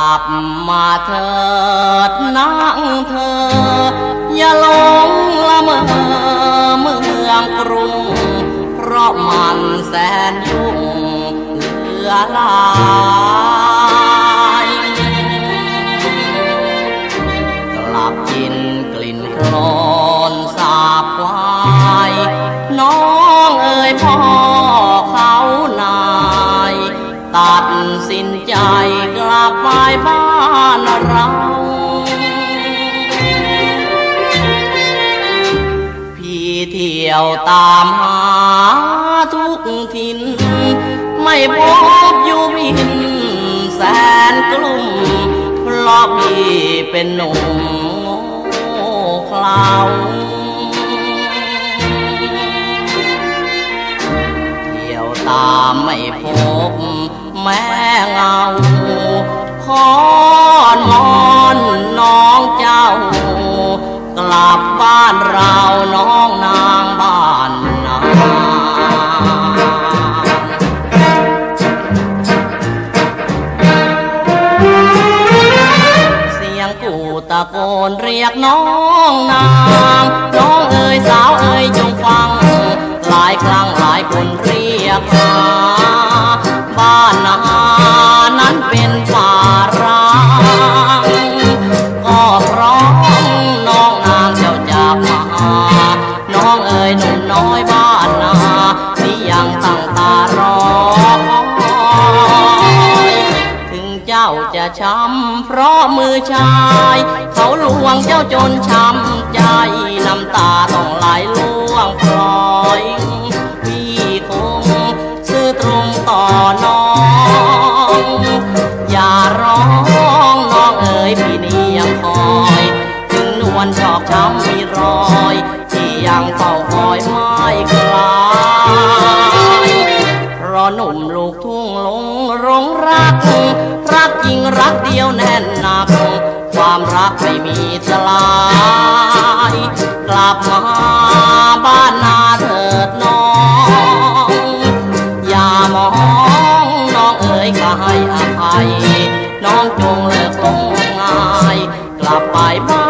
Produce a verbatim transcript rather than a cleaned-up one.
ลับมาเถิดนางเธออย่าหลงละเมอเมืองกรุงเพราะมันแสนยุ่งเหลือหลายกลับกินกลิ่นโคลนสาบควายน้องเอ๋ยพ่อเขานายตัดสินใจกลับไปบ้านเราพี่เที่ยวตามหาทุกทินไม่พบอยู่วินแสนกลุ่มเพราะพี่เป็นหนุ่มโง่เขลาเที่ยวตามไม่พบแม่เงาขอนมอนน้องเจ้ากลับบ้านเราน้องนางบ้านนาเสียงกูตะโกนเรียกน้องนางน้องเอ๋ยสาวเอ๋ยจงฟังหลายครั้งหลายคนเรียกหาบ้านนานั้นเป็นป่าร้างก็เพราะน้องนางเจ้าจากมาน้องเอ๋ยหนุ่มน้อยบ้านนาที่ยังตั้งตารอถึงเจ้าจะช้ำเพราะมือชายเขาลวงเจ้าจนช้ำใจน้ำตาต้องไหลล่วงพลอยพี่คงซื่อตรงต่อน้องอย่าร้องน้องเอ๋ยพี่นี้ยังคอยถึงนวลชอกช้ำมีรอยที่ยังเฝ้าคอยไม่คลายเพราะหนุ่มลูกทุ่งหลงรงรักรักจริงรักเดียวแน่นหนักความรักไม่มีสลายกลับมาบ้านนาเถิดน้องอย่ามองน้องเอ๋ยก็ให้อภัยน้องจงเลิกงมงายกลับไปบ้าน